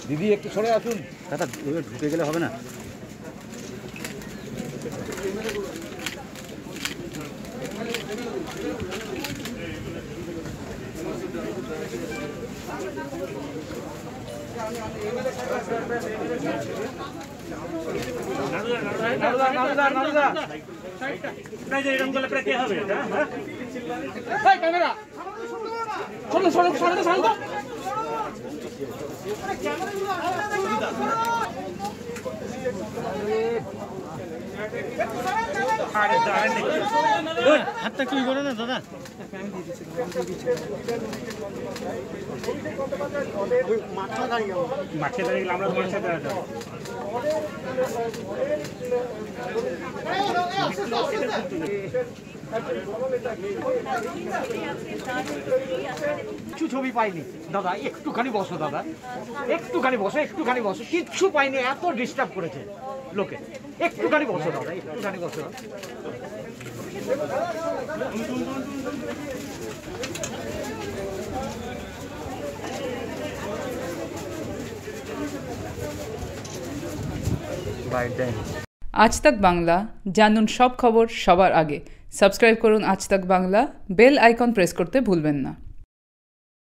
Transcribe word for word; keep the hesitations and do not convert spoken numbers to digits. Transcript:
দিদি একটু সরে আসুন। দাদা ঢুকে গেলে হবে না? ক্যামেরা শোনো শোনো শোনো শান্ত হাতটা কি করে না দাদা? মাঠে দাঁড়িয়ে গেলে আমরা তোমার সাথে আসবো। কিছু ছবি পাইনি দাদা, একটুখানি বসো দাদা, একটুখানি বসো, একটুখানি বসো, কিচ্ছু পাইনি, এত ডিস্টার্ব করেছে লোকে। একটুখানি বসো দাদা, একটুখানি বসো। আজ তাক বাংলা, জানুন সব খবর সবার আগে। সাবস্ক্রাইব করুন আজ তাক বাংলা, বেল আইকন প্রেস করতে ভুলবেন না।